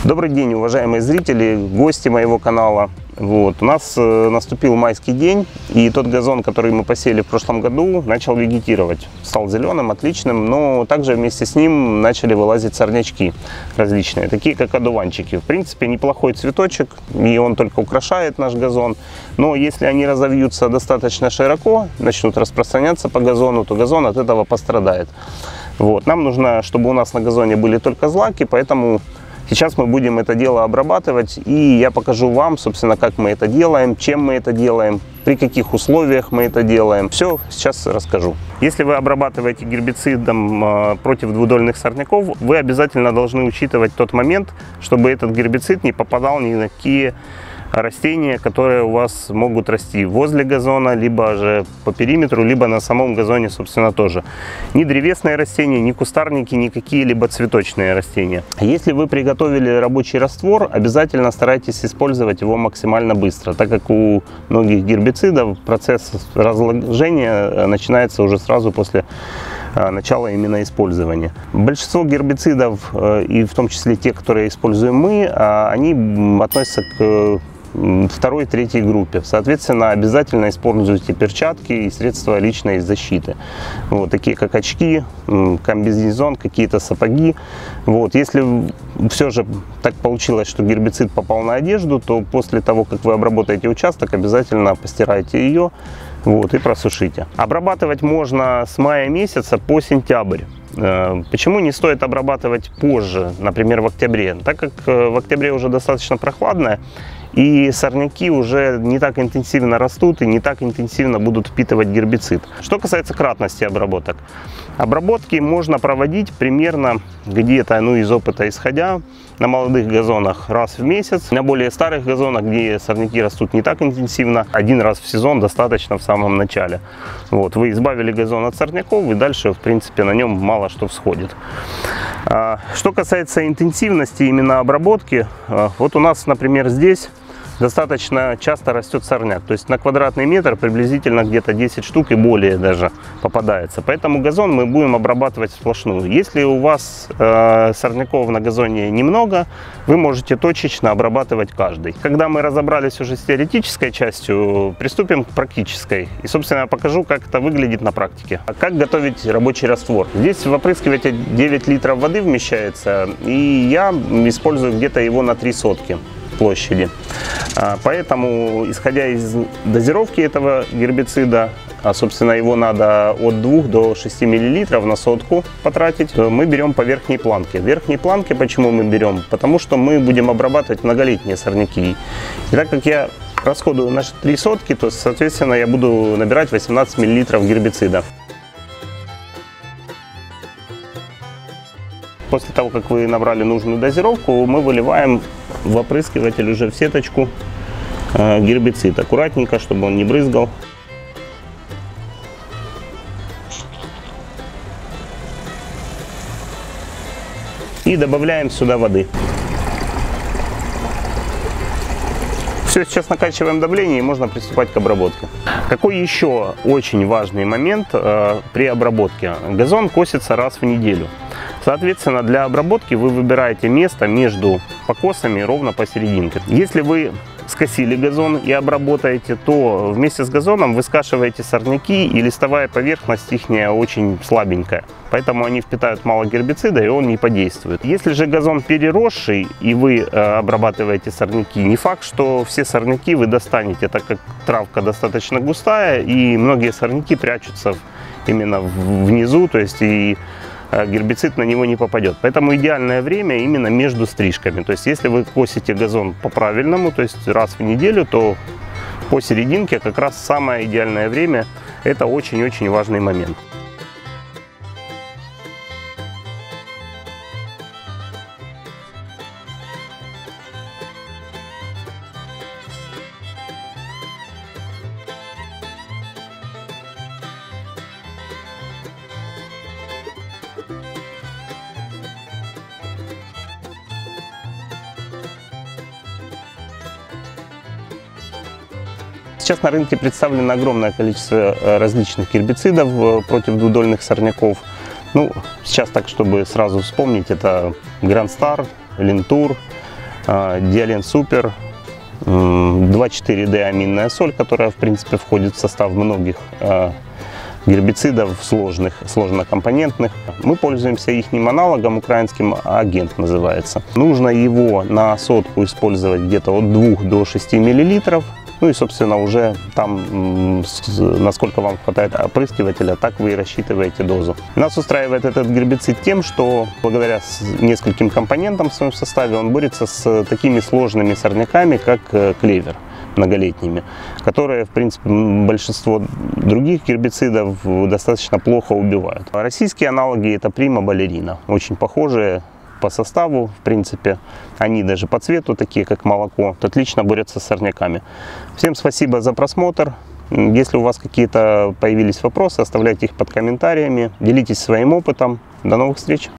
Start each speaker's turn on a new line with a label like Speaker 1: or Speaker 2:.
Speaker 1: Добрый день, уважаемые зрители, гости моего канала. У нас наступил майский день, и тот газон, который мы посеяли в прошлом году, начал вегетировать. Стал зеленым, отличным, но также вместе с ним начали вылазить сорнячки различные, такие как одуванчики. В принципе, неплохой цветочек, и он только украшает наш газон. Но если они разовьются достаточно широко, начнут распространяться по газону, то газон от этого пострадает. Нам нужно, чтобы у нас на газоне были только злаки, поэтому сейчас мы будем это дело обрабатывать, и я покажу вам, собственно, как мы это делаем, чем мы это делаем, при каких условиях мы это делаем. Все сейчас расскажу. Если вы обрабатываете гербицидом против двудольных сорняков, вы обязательно должны учитывать тот момент, чтобы этот гербицид не попадал ни на какие растения, которые у вас могут расти возле газона, либо же по периметру, либо на самом газоне, собственно, тоже. Ни древесные растения, ни кустарники, ни какие-либо цветочные растения. Если вы приготовили рабочий раствор, обязательно старайтесь использовать его максимально быстро, так как у многих гербицидов процесс разложения начинается уже сразу после начала именно использования. Большинство гербицидов, и в том числе те, которые используем мы, они относятся к второй, третьей группе. Соответственно, обязательно используйте перчатки и средства личной защиты. Такие как очки, комбинезон, какие-то сапоги. Если все же так получилось, что гербицид попал на одежду, то после того, как вы обработаете участок, обязательно постирайте ее и просушите. Обрабатывать можно с мая месяца по сентябрь. Почему не стоит обрабатывать позже, например, в октябре? Так как в октябре уже достаточно прохладно, и сорняки уже не так интенсивно растут и не так интенсивно будут впитывать гербицид. Что касается кратности обработок. Обработки можно проводить примерно где-то, из опыта исходя, на молодых газонах раз в месяц. На более старых газонах, где сорняки растут не так интенсивно, один раз в сезон достаточно в самом начале. Вы избавили газон от сорняков, и дальше, в принципе, на нем мало что всходит. Что касается интенсивности именно обработки, у нас, например, здесь достаточно часто растет сорняк. То есть на квадратный метр приблизительно где-то 10 штук и более даже попадается. Поэтому газон мы будем обрабатывать сплошную. Если у вас сорняков на газоне немного, вы можете точечно обрабатывать каждый. Когда мы разобрались уже с теоретической частью, приступим к практической. И, собственно, я покажу, как это выглядит на практике. Как готовить рабочий раствор. Здесь в опрыскивателе 9 литров воды вмещается, и я использую где-то его на 3 сотки площади. Поэтому, исходя из дозировки этого гербицида, собственно, его надо от 2 до 6 мл на сотку потратить, мы берем по верхней планке. Верхней планке почему мы берем? Потому что мы будем обрабатывать многолетние сорняки. И так как я расходую на 3 сотки, то, соответственно, я буду набирать 18 мл гербицида. После того, как вы набрали нужную дозировку, мы выливаем в опрыскиватель уже в сеточку гербицид. Аккуратненько, чтобы он не брызгал. И добавляем сюда воды. Все, сейчас накачиваем давление, и можно приступать к обработке. Какой еще очень важный момент при обработке? Газон косится раз в неделю. Соответственно, для обработки вы выбираете место между покосами ровно посерединке. Если вы скосили газон и обработаете, то вместе с газоном вы скашиваете сорняки, и листовая поверхность их очень слабенькая. Поэтому они впитают мало гербицида, и он не подействует. Если же газон переросший, и вы обрабатываете сорняки, не факт, что все сорняки вы достанете, так как травка достаточно густая, и многие сорняки прячутся именно внизу, то есть и гербицид на него не попадет. Поэтому идеальное время именно между стрижками. То есть если вы косите газон по-правильному, то есть раз в неделю, то посерединке как раз самое идеальное время. Это очень-очень важный момент. Сейчас на рынке представлено огромное количество различных гербицидов против двудольных сорняков. Сейчас так, чтобы сразу вспомнить, это Grand Star, Lintour, Диален Супер, 2,4-D аминная соль, которая в принципе входит в состав многих гербицидов сложнокомпонентных. Мы пользуемся их аналогом, украинским Агент называется. Нужно его на сотку использовать где-то от 2 до 6 мл. Ну и, собственно, уже там, насколько вам хватает опрыскивателя, так вы и рассчитываете дозу. Нас устраивает этот гербицид тем, что благодаря нескольким компонентам в своем составе он борется с такими сложными сорняками, как клевер, многолетними, которые, в принципе, большинство других гербицидов достаточно плохо убивают. Российские аналоги — это Прима, Балерина, очень похожие по составу, в принципе, они даже по цвету такие, как молоко, отлично борются с сорняками. Всем спасибо за просмотр. Если у вас какие-то появились вопросы, оставляйте их под комментариями, делитесь своим опытом. До новых встреч!